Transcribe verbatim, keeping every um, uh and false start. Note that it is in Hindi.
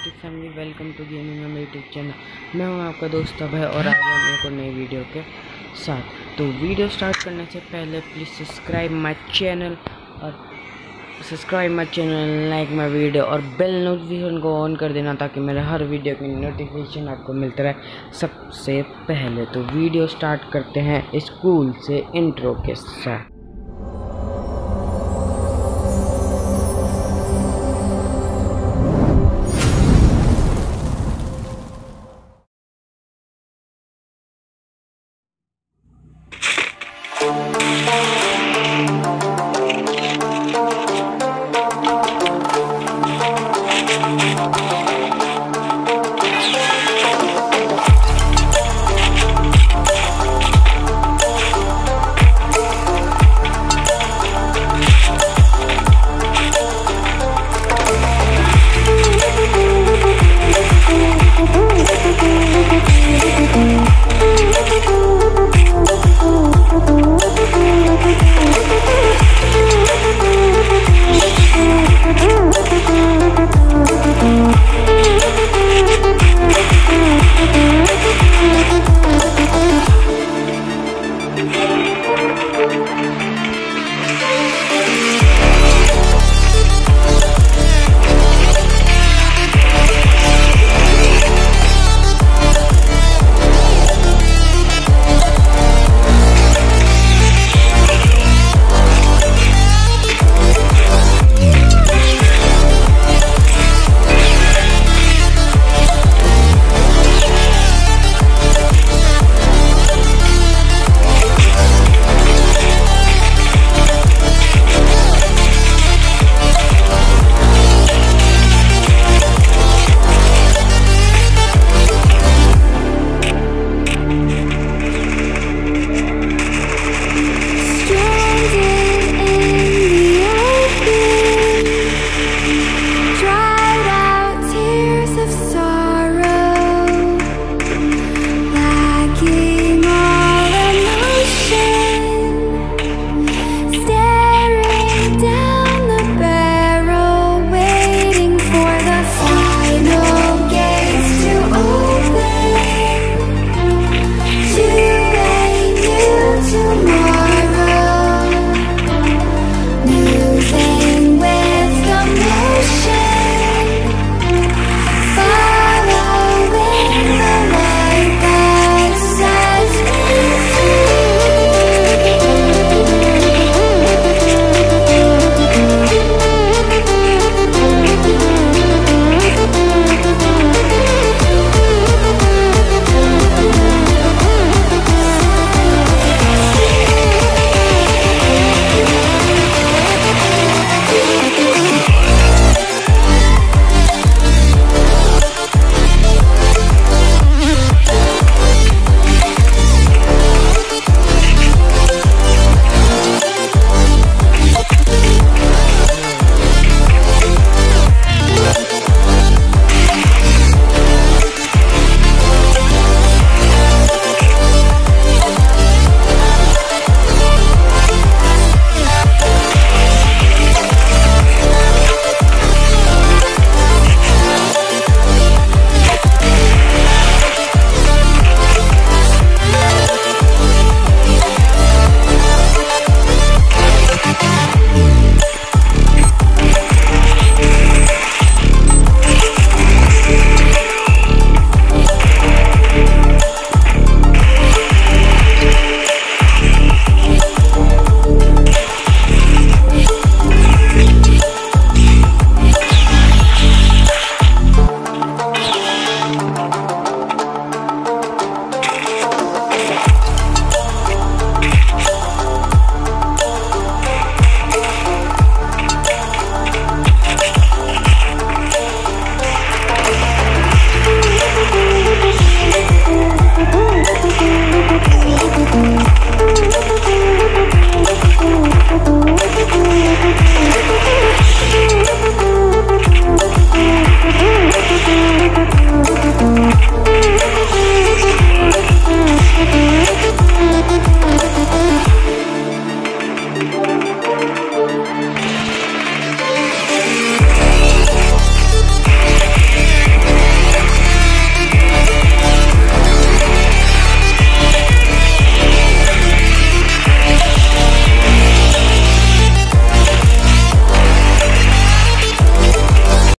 YouTube family, welcome to gaming में यूट्यूब चैनल। मैं हूं आपका दोस्त अभय और आज हम एक और नई वीडियो के साथ। तो वीडियो स्टार्ट करने से पहले प्लीज़ सब्सक्राइब माय चैनल और subscribe my channel, like my video और बेल नोटिफिकेशन को ऑन कर देना ताकि मेरे हर वीडियो की नोटिफिकेशन आपको मिलता रहे सबसे पहले। तो वीडियो स्टार्ट करते हैं स्कूल से इंट्रो के साथ।